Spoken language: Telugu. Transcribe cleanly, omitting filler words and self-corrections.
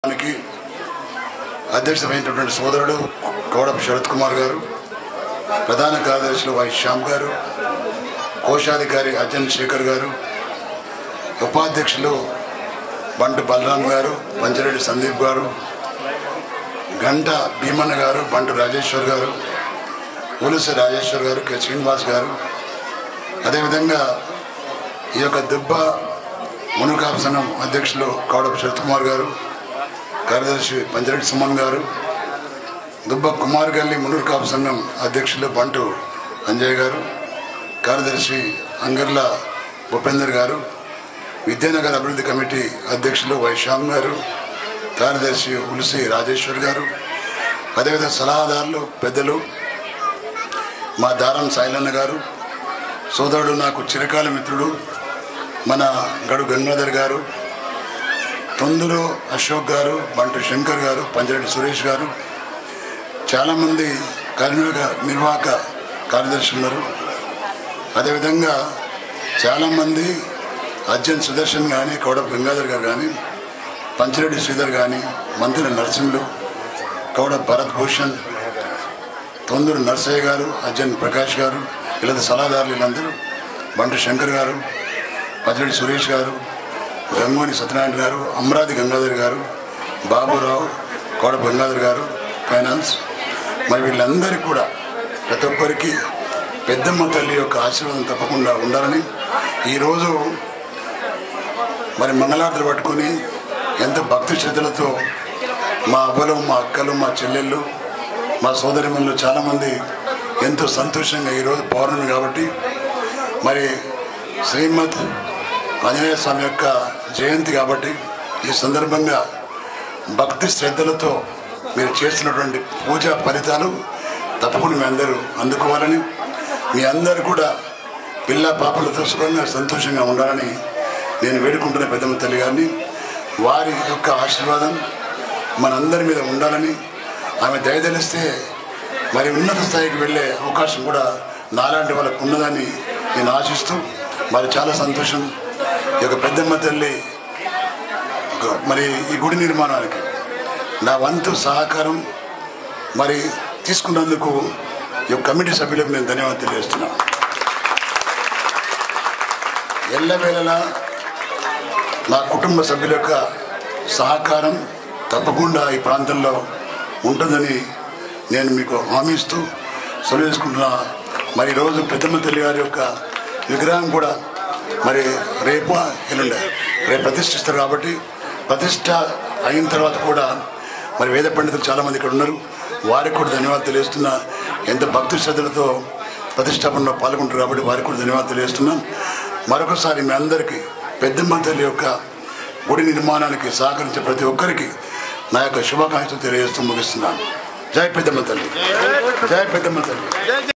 అధ్యక్షమైనటువంటి సోదరుడు గౌడపు శరత్ కుమార్ గారు, ప్రధాన కార్యదర్శులు వై శ్యామ్ గారు, కోశాధికారి అర్జన్ శేఖర్ గారు, ఉపాధ్యక్షులు బంటు బలరాం గారు, పంచరెడ్డి సందీప్ గారు, గంట భీమన్న గారు, బంటు రాజేశ్వర్ గారు, ఉలుసి రాజేశ్వర్ గారు, కె శ్రీనివాస్ గారు, అదేవిధంగా ఈ యొక్క దుబ్బ మునుకాపు సంఘం అధ్యక్షులు గౌడపు శరత్ కుమార్ గారు, కార్యదర్శి పంచరెడ్డి సుమన్ గారు, దుబ్బ కుమార్ గల్లి మునూరు కాపు సంఘం అధ్యక్షులు బంటు అంజయ్ గారు, కార్యదర్శి అంగర్ల భూపేందర్ గారు, విద్యానగర్ అభివృద్ధి కమిటీ అధ్యక్షులు వై శ్యామ్ గారు, కార్యదర్శి ఉలుసి రాజేశ్వర్ గారు, అదేవిధంగా సలహాదారులు పెద్దలు మా దారం సాయిలన్న గారు, సోదరుడు నాకు చిరకాల మిత్రుడు మన గడు గంగాధర్ గారు, తొందూరు అశోక్ గారు, బంటు శంకర్ గారు, పంచరెడ్డి సురేష్ గారు, చాలామంది నిర్వాహక కార్యదర్శులు ఉన్నారు. అదేవిధంగా చాలామంది అర్జన్ సుదర్శన్ కానీ, కౌడపు గంగాధర్ గారు కానీ, పంచరెడ్డి శ్రీధర్ కానీ, మంత్రి నరసింహులు, కౌడపు భరత్ భూషణ్, తొందూరు నర్సయ్య గారు, అర్జన్ ప్రకాష్ గారు, ఇలా సలహాదారులు వీళ్ళందరూ, బంటు శంకర్ గారు, పంచరెడ్డి సురేష్ గారు, గంగోని సత్యనారాయణ గారు, అమరావతి గంగాధర్ గారు, బాబురావు, కౌడపు గంగాధర్ గారు, ఫైనాన్స్, మరి వీళ్ళందరికీ కూడా ప్రతి ఒక్కరికి పెద్దమ్మ తల్లి యొక్క ఆశీర్వాదం తప్పకుండా ఉండాలని ఈరోజు మరి మంగళారతులు పట్టుకొని ఎంతో భక్తి శ్రద్ధలతో మా అవ్వలు, మా అక్కలు, మా చెల్లెళ్ళు, మా సోదరిమణులు చాలామంది ఎంతో సంతోషంగా ఈరోజు పౌర్ణమి కాబట్టి మరి శ్రీమద్ ఆంజనేయ స్వామి యొక్క జయంతి కాబట్టి ఈ సందర్భంగా భక్తి శ్రద్ధలతో మీరు చేస్తున్నటువంటి పూజా ఫలితాలు తప్పకుండా మీ అందరూ అందుకోవాలని, మీ అందరూ కూడా పిల్ల పాపలతో సుఖంగా సంతోషంగా ఉండాలని నేను వేడుకుంటున్న పెద్దమ్మ తల్లి గారిని. వారి యొక్క ఆశీర్వాదం మనందరి మీద ఉండాలని, ఆమె దయదలిస్తే మరి ఉన్నత స్థాయికి వెళ్ళే అవకాశం కూడా నాలాంటి వాళ్ళకు ఉన్నదని నేను ఆశిస్తూ మరి చాలా సంతోషం. ఈ యొక్క పెద్దమ్మ తల్లి మరి ఈ గుడి నిర్మాణానికి నా వంతు సహకారం మరి తీసుకున్నందుకు ఈ కమిటీ సభ్యులకు నేను ధన్యవాదాలు తెలియజేస్తున్నాను. ఎల్లవేళలా నా కుటుంబ సభ్యుల యొక్క సహకారం తప్పకుండా ఈ ప్రాంతంలో ఉంటుందని నేను మీకు హామీ ఇస్తూ సెలవు చేసుకుంటున్నా. మరి ఈరోజు పెద్దమ్మ తల్లి గారి యొక్క విగ్రహం కూడా మరి రేపు ప్రతిష్ఠిస్తారు కాబట్టి ప్రతిష్ట అయిన తర్వాత కూడా మరి వేద పండితులు చాలామంది ఇక్కడ ఉన్నారు, వారికి కూడా ధన్యవాదాలు తెలియజేస్తున్నా. ఎంత భక్తి శ్రద్ధలతో ప్రతిష్టాపనలో పాల్గొంటారు కాబట్టి వారికి కూడా ధన్యవాదాలు తెలియజేస్తున్నాను. మరొకసారి మీ అందరికీ పెద్దమ్మ తల్లి యొక్క గుడి నిర్మాణానికి సహకరించే ప్రతి ఒక్కరికి నా యొక్క శుభాకాంక్షలు తెలియజేస్తూ ముగిస్తున్నాను. జై పెద్దమ్మ తల్లి, జై పెద్దమ్మ తల్లి.